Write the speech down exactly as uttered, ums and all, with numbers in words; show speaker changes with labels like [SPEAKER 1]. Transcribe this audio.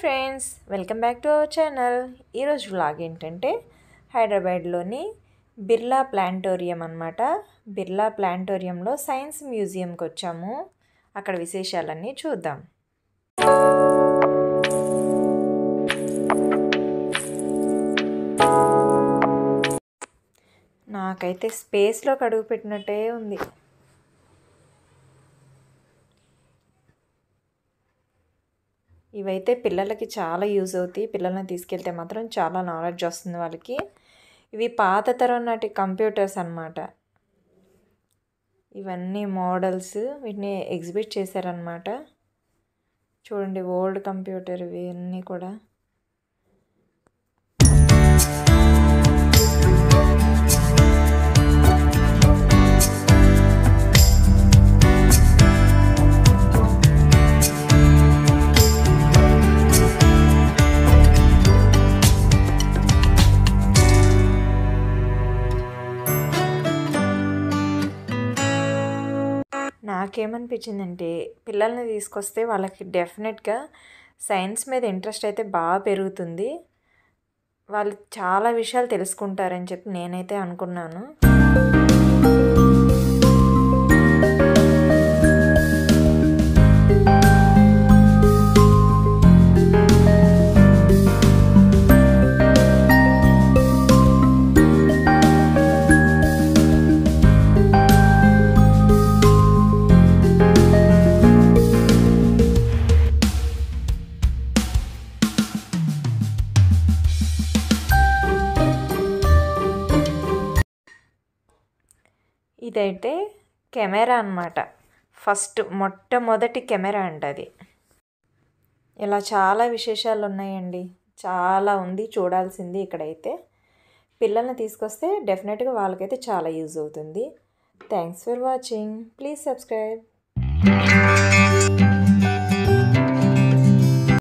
[SPEAKER 1] Friends, welcome back to our channel. ఈరోజు vlog ఏంటంటే హైదరాబాద్లోని బిర్లా ప్లానిటోరియం అన్నమాట. బిర్లా ప్లానిటోరియంలో సైన్స్ మ్యూజియంకి వచ్చాము. అక్కడ విశేషాలన్నీ చూద్దాం. నాకైతే స్పేస్లో అడుగు పెట్టినట్టే ఉంది. ఇవైతే పిల్లలకి చాలా యూజ్ అవుతాయి. పిల్లల్ని తీసుకెళ్తే మాత్రం చాలా నాలెడ్జ్ వస్తుంది వాళ్ళకి. ఇవి పాత తరం నాటి కంప్యూటర్స్ అన్నమాట. ఇవన్నీ మోడల్స్, వీటిని ఎగ్జిబిట్ చేశారనమాట. చూడండి, ఓల్డ్ కంప్యూటర్ ఇవన్నీ కూడా. నాకేమనిపించిందంటే, పిల్లల్ని తీసుకొస్తే వాళ్ళకి డెఫినెట్గా సైన్స్ మీద ఇంట్రెస్ట్ అయితే బాగా పెరుగుతుంది. వాళ్ళు చాలా విషయాలు తెలుసుకుంటారని చెప్పి నేనైతే అనుకున్నాను. ఇదైతే కెమెరా అన్నమాట. ఫస్ట్ మొట్టమొదటి కెమెరా అంట అది. ఇలా చాలా విశేషాలు ఉన్నాయండి. చాలా ఉంది చూడాల్సింది ఇక్కడైతే. పిల్లల్ని తీసుకొస్తే డెఫినెట్గా వాళ్ళకైతే చాలా యూజ్ అవుతుంది. Thanks for watching. Please subscribe.